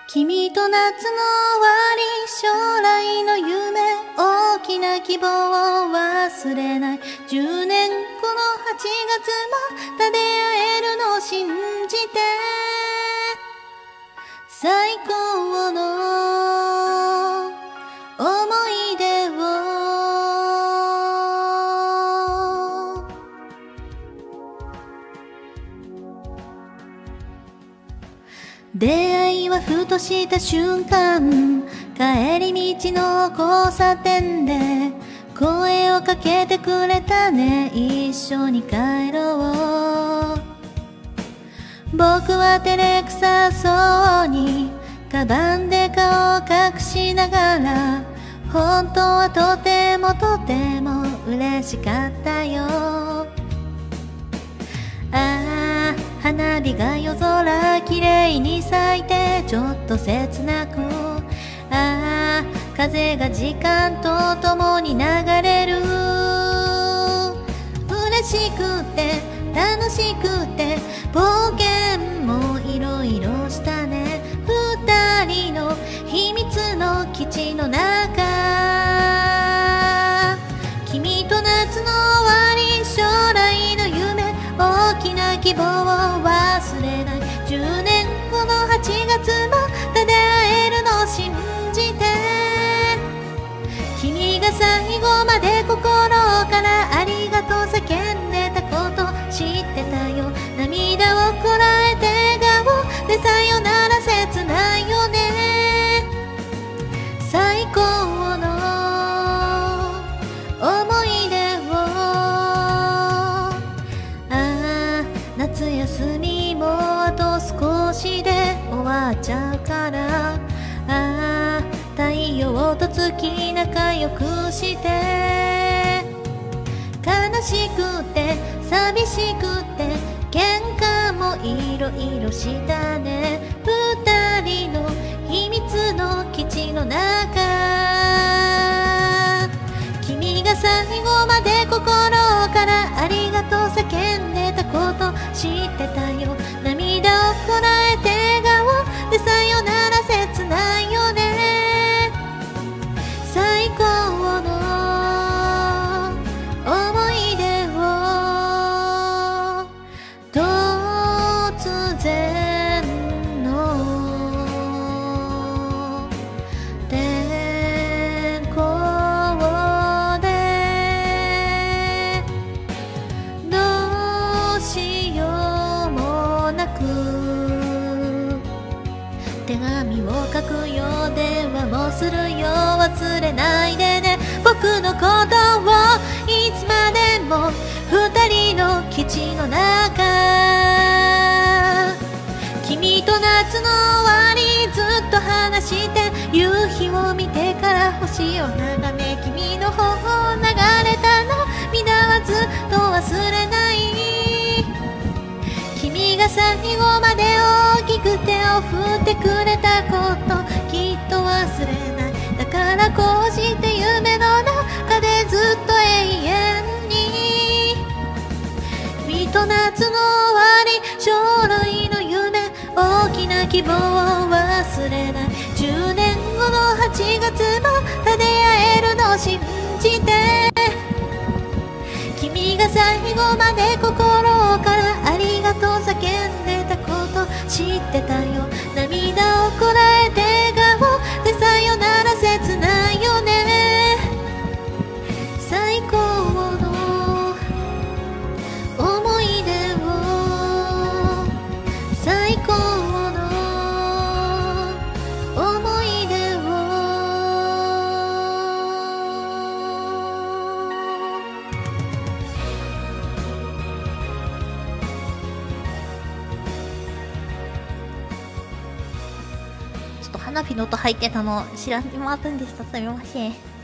君と夏の終わり、将来の夢、大きな希望を忘れない。10年後の8月また出会えるのを信じて、最高の思い出を。出会いはふとした瞬間、帰り道の交差点で声をかけてくれたね。一緒に帰ろう。僕は照れくさそうにカバンで顔を隠しながら、本当はとてもとても嬉しかったよ。ああ、花火が夜空きれいに咲いてちょっと切なく、ああ、風が時間とともに流れる。嬉しくて楽しくて冒険もいろいろしたね。二人の秘密の基地の中、君と夏の終わり、将来の夢、大きな希望を忘れない。10年後の8月また出会えるのを信じて、君が最後まで心からありがとう叫んでたこと知ってたよ。涙をこらえて笑顔でさよなら切ないよね。最高の思い出を。ああ、夏休みもあと少しで終わっちゃうから、ああ、太陽と月仲良くして、悲しくて寂しくて喧嘩もいろいろしたね。二人の秘密の基地の中、君が最後まで心からありがとう叫んでたこと知ってたよ。涙をこらえて笑顔でさよなら切ないよね。最高の思い出を。突然の天候でどうしようもなく手紙を書くよ、電話もするよ、忘れないでね僕のことを。いつまでも二人の基地の中、君と夏の終わり、ずっと話して夕日を見てから星を眺め、君の方を流れた涙はずっと忘れない。君が最後まで大きく手を振ってくれたこときっと忘れない。だからこうして夢の中でずっと永遠に、君と夏の終わり、将来の夢、大きな希望を忘れない。10年後の8月また出会えるのを信じて、君が最後まで心からありがとう叫んでたこと知ってたよ。涙をこらえて笑顔でさよなら切ないよね。最高の思い出を。最高の思い出を。ちょっと花火の音入ってたの知らせませんでした。すみません。